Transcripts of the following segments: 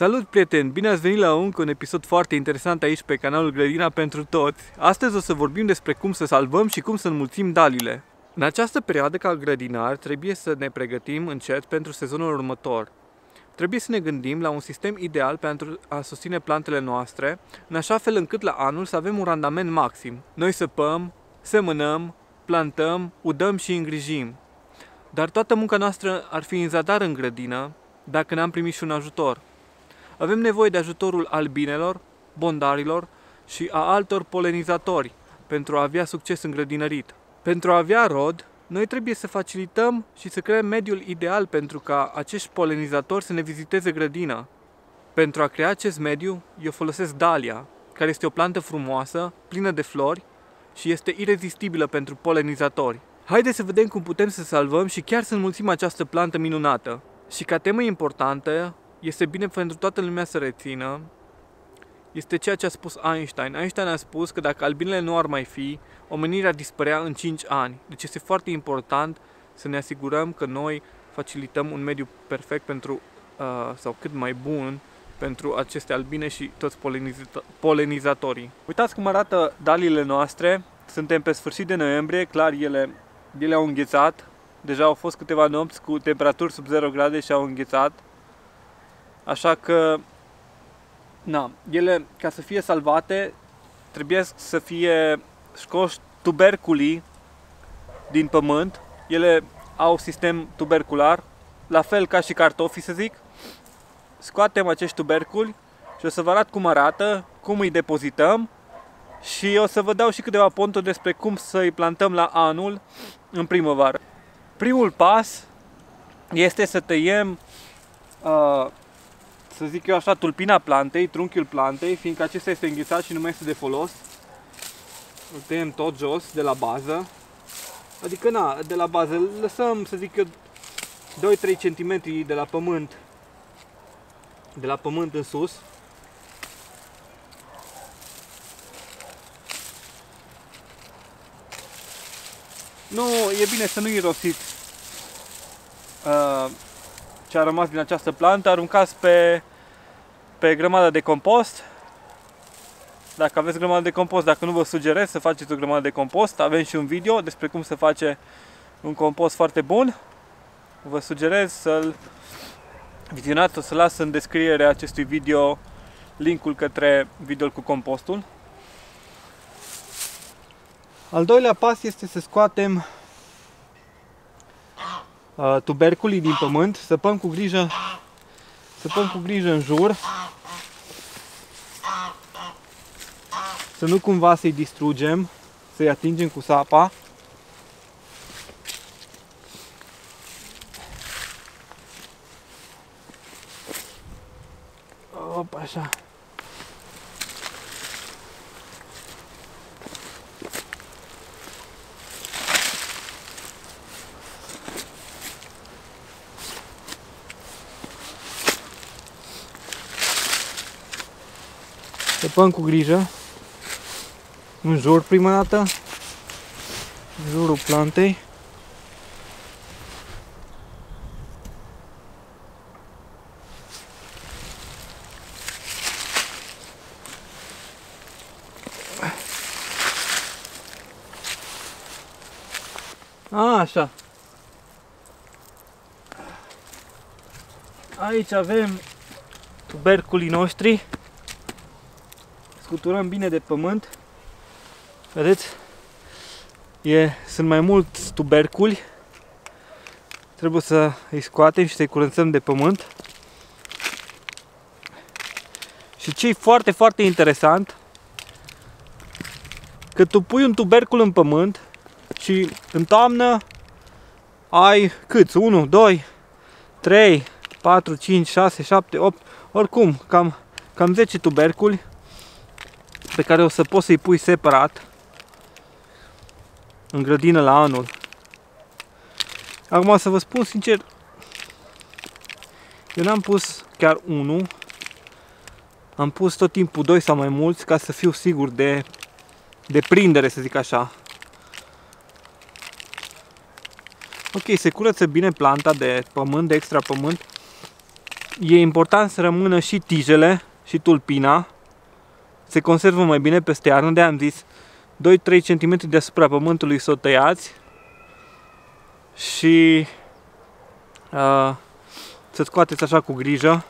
Salut prieteni, bine ați venit la un episod foarte interesant aici pe canalul Grădina pentru Toți. Astăzi o să vorbim despre cum să salvăm și cum să înmulțim dalile. În această perioadă ca grădinar trebuie să ne pregătim încet pentru sezonul următor. Trebuie să ne gândim la un sistem ideal pentru a susține plantele noastre, în așa fel încât la anul să avem un randament maxim. Noi săpăm, semănăm, plantăm, udăm și îngrijim. Dar toată munca noastră ar fi în zadar în grădină dacă n-am primit și un ajutor. Avem nevoie de ajutorul albinelor, bondarilor și a altor polenizatori pentru a avea succes în grădinărit. Pentru a avea rod, noi trebuie să facilităm și să creăm mediul ideal pentru ca acești polenizatori să ne viziteze grădina. Pentru a crea acest mediu, eu folosesc dalia, care este o plantă frumoasă, plină de flori și este irezistibilă pentru polenizatori. Haideți să vedem cum putem să salvăm și chiar să înmulțim această plantă minunată. Și ca temă importantă, este bine pentru toată lumea să rețină, este ceea ce a spus Einstein. Einstein a spus că dacă albinele nu ar mai fi, omenirea ar dispărea în 5 ani. Deci este foarte important să ne asigurăm că noi facilităm un mediu perfect pentru, sau cât mai bun pentru aceste albine și toți polenizatorii. Uitați cum arată daliile noastre. Suntem pe sfârșit de noiembrie, clar ele au înghețat. Deja au fost câteva nopți cu temperaturi sub 0 grade și au înghețat. Așa că, ele, ca să fie salvate, trebuie să fie scoși tuberculii din pământ. Ele au sistem tubercular, la fel ca și cartofii, să zic. Scoatem acești tuberculi și o să vă arăt cum arată, cum îi depozităm și o să vă dau și câteva ponturi despre cum să îi plantăm la anul, în primăvară. Primul pas este să tăiem, să zic eu așa, tulpina plantei, trunchiul plantei, fiindcă acesta este înghețat și nu mai este de folos. Îl tăiem tot jos, de la bază. Adică, de la bază, îl lăsăm, să zic eu, 2-3 cm de la pământ în sus. Nu, e bine să nu irosiți ce a rămas din această plantă, aruncați pe grămada de compost. Dacă aveți grămadă de compost, dacă nu vă sugerez să faceți o grămadă de compost, avem și un video despre cum se face un compost foarte bun. Vă sugerez să-l vizionați, o să las în descrierea acestui video linkul către videoul cu compostul. Al doilea pas este să scoatem tuberculii din pământ, săpăm cu grijă în jur, să nu cumva să-i distrugem, să-i atingem cu sapa. Opa, așa. Săpăm cu grijă în jur prima dată, în jurul plantei. Așa. Aici avem tuberculii noștri. Scuturăm bine de pământ. Vedeți? Sunt mai mulți tuberculi. Trebuie să îi scoatem și să-i curățăm de pământ. Și ce e foarte, foarte interesant, că tu pui un tubercul în pământ și în toamnă ai câți? 1, 2, 3, 4, 5, 6, 7, 8, oricum, cam 10 tuberculi pe care o să poți să-i pui separat în grădină la anul. Acum să vă spun sincer, eu n-am pus chiar unul, am pus tot timpul 2 sau mai mulți ca să fiu sigur de prindere, să zic așa. Ok, se curăță bine planta de pământ, de extra pământ. E important să rămână și tijele și tulpina. Se conservă mai bine peste iarnă, de-aia am zis 2-3 cm deasupra pământului să o tăiați și să scoateți așa cu grijă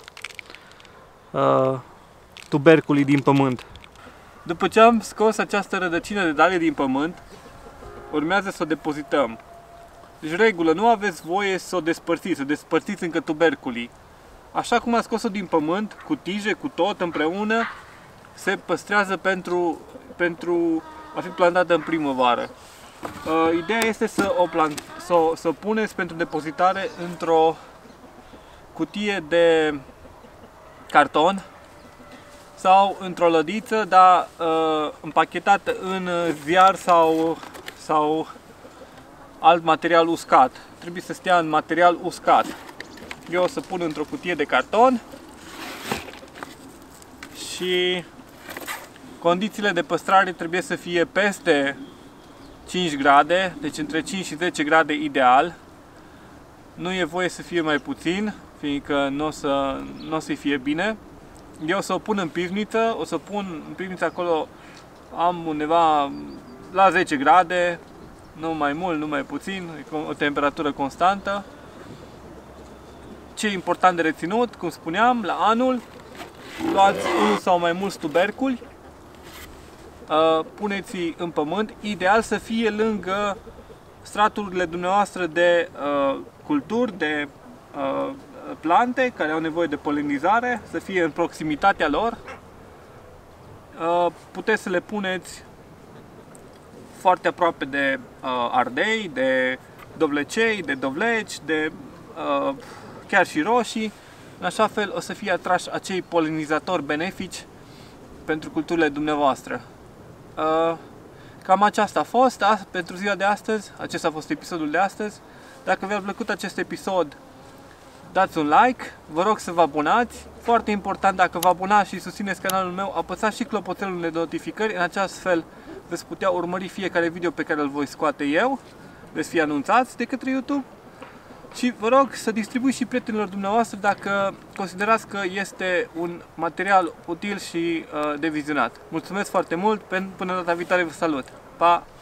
tuberculii din pământ. După ce am scos această rădăcină de dalie din pământ, urmează să o depozităm. Deci regulă, nu aveți voie să o despărțiți încă tuberculii. Așa cum am scos-o din pământ, cu tije, cu tot împreună, se păstrează pentru a fi plantată în primăvară. Ideea este să o puneți pentru depozitare într-o cutie de carton sau într-o lădiță, dar împachetată în ziar sau alt material uscat. Trebuie să stea în material uscat. Eu o să pun într-o cutie de carton și condițiile de păstrare trebuie să fie peste 5 grade, deci între 5 și 10 grade ideal. Nu e voie să fie mai puțin, fiindcă nu o să-i fie bine. Eu o să o pun în pivniță, o să pun în pivniță acolo, am undeva la 10 grade, nu mai mult, nu mai puțin, o temperatură constantă. Ce e important de reținut, cum spuneam, la anul, luați unul sau mai mulți tuberculi, puneți-i în pământ, ideal să fie lângă straturile dumneavoastră de culturi, de plante care au nevoie de polenizare, să fie în proximitatea lor. Puteți să le puneți foarte aproape de ardei, de dovlecei, de dovleci, de chiar și roșii. În așa fel o să fie atrași acei polenizatori benefici pentru culturile dumneavoastră. Cam aceasta a fost pentru ziua de astăzi. Acesta a fost episodul de astăzi. Dacă v-a plăcut acest episod, dați un like, vă rog să vă abonați. Foarte important, dacă vă abonați și susțineți canalul meu, apăsați și clopoțelul de notificări. În acest fel veți putea urmări fiecare video pe care îl voi scoate eu. Veți fi anunțați de către YouTube. Și vă rog să distribuiți și prietenilor dumneavoastră dacă considerați că este un material util și de vizionat. Mulțumesc foarte mult, până data viitoare vă salut! Pa!